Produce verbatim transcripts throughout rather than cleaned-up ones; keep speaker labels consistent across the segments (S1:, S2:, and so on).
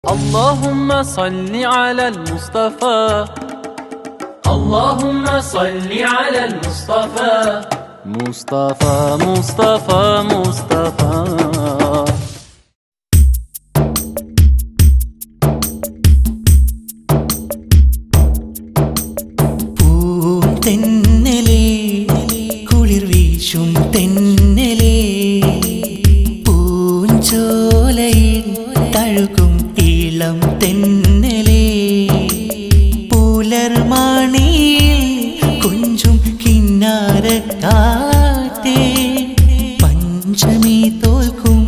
S1: اللهم صل على المصطفى اللهم صل على المصطفى مصطفى مصطفى مصطفى
S2: തെന്നലേ കുളിർ വീശും തെന്നലേ പൂഞ്ചോലയിൽ തഴുകും ഇളം തെന്നലേ പുലർമണിയിൽ കൊഞ്ചും കിന്നാരക്കാറ്റേ പഞ്ചമി തോൽക്കും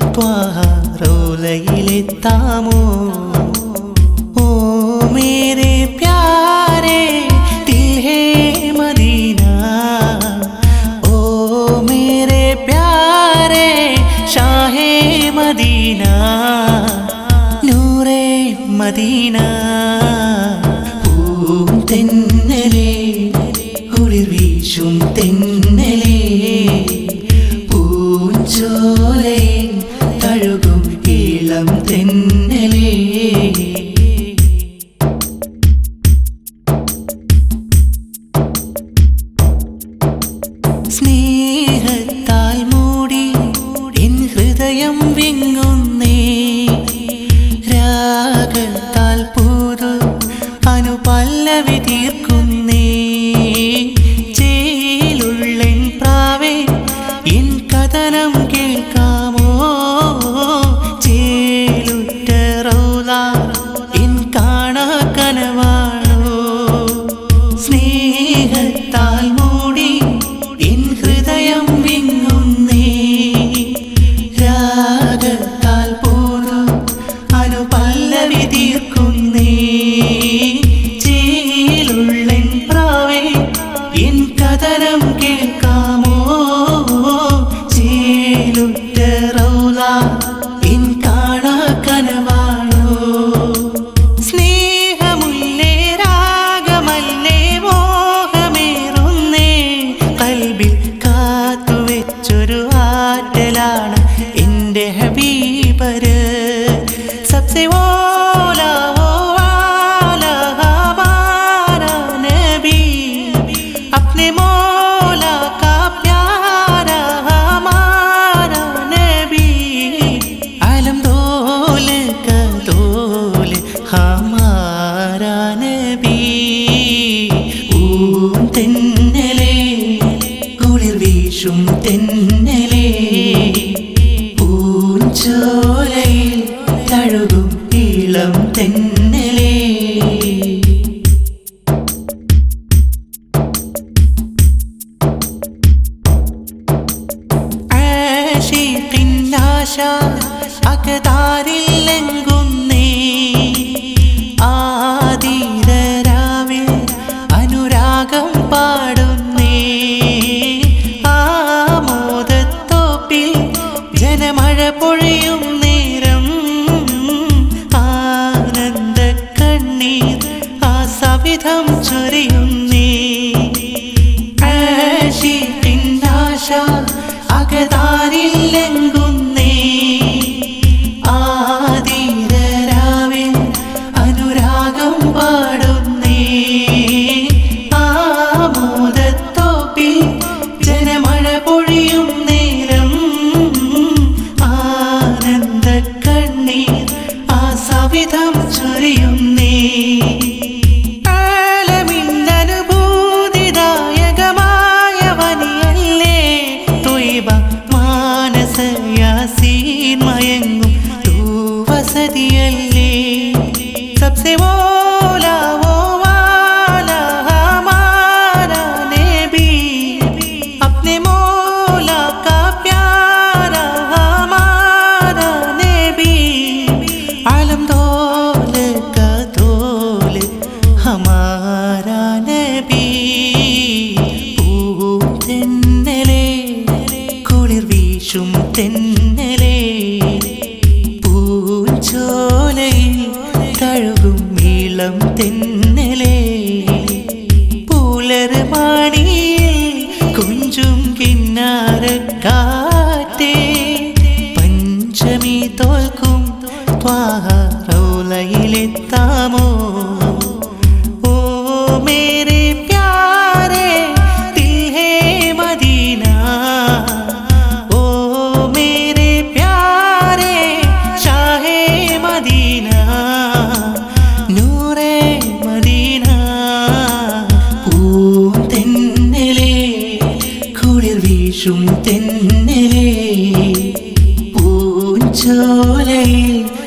S2: ത്വാറോലയിലെത്താമോ ഓ മേരെ പ്യാരേ മദീന നൂറേ മദീന പൂന്തെന്നലേ കുളിർ വീശും തെന്നലേ പൂഞ്ചോലയിൽ തഴുകും ഇളം തെന്നലേ സ്നേഹത്താൽ മൂടി എൻ ഹൃദയം വിങ്ങുന്നേ രാഗത്താൽ പൂതു അനുപല്ലവി തീർക്കുന്നേ ചേലുള്ളൻ പ്രാവേ എൻ കഥനം കേൾക്കാമോ ചേലുറ്റ റൗള എൻ കാണാ കനവാണോ സ്നേഹത്താൽ മൂടി എൻ ഹൃദയം വിങ്ങുന്നേ രാഗത്താൽ പോലും അനുപല്ലവി തീർക്കുന്നേ ചേലുള്ളൻ പ്രാവേ എൻ കഥനം കേൾക്കാമോ ചേലുറ്റ റൗള എൻ കാണാ കനവാണോ സ്നേഹമുല്ലേ രാഗമല്ലേ മോഹമേറുന്നേ കൽബിൽ കാത്തുവെച്ചൊരു ആറ്റലാണ് എന്റെ ഹബീബര് സബ്സെ ഓലാ ഓ ആലാ ഹമാരാ നബി അപ്നെ മൗലാ കാ പ്യാരാ ഹമാരാ നബി ആലം ദോൽ കാ ദോൽ ഹമാരാ നബി പൂന്തെന്നലേ കുളിർ വീശും തെന്നലേ പൂഞ്ചോലയിൽ തഴുകും ഇളം തെന്നലേ ആശിഖിൻ ആശ അകതാരിൽ ലംഘുന്നേ ആദിരരാവിൽ അനുരാഗം പാടുന്നേ ആമോദത്തോപ്പിൽ ജനമഴ പൊഴിയും നേരം ആനന്ദ കണ്ണീർ ആ സവിധം ചൊരിയുന്നേ ആശിഖിൻ ആശ അകതാരിൽ ലംഘുന്നേ ആദിരരാവിൽ അനുരാഗം പാടുന്നേ ആമോദത്തോപ്പിൽ ജനമഴ പൊഴിയും നേരം ആനന്ദ കണ്ണീർ ആ സവിധം ചൊരിയുന്നേ ആലമിന്നനുഭൂതിദായകമായ വനിയല്ലേ ത്വയ്ബ മാനസ യാസീൻ മയങ്ങും തൂവസതിയല്ലേ സബ്സെ ഓലാ ഓ ആലാ ഹമാരാ നബി അപ്നെ മൗലാ കാ പ്യാരാ ഹമാരാ നബി ആലം ദോൽ കാ ദോൽ ഹമാരാ നബി പൂന്തെന്നലേ കുളിർ വീശും തെന്നലേ പൂഞ്ചോലയിൽ തഴുകും ഇളം തെന്നലേ പുലർമണിയിൽ കൊഞ്ചും കിന്നാരക്കാറ്റേ പഞ്ചമി തോൽക്കും ത്വാറ മലയിലെത്താമോ ഓ മേരെ പ്യാരെ ദിൽ ഹേ മദീന ഓ മേരെ പ്യാരെ ഷാഹേ മദീന നൂറേ മദീന പൂന്തെന്നലേ കുളിർ വീശും തെന്നലേ പൂഞ്ചോലയിൽ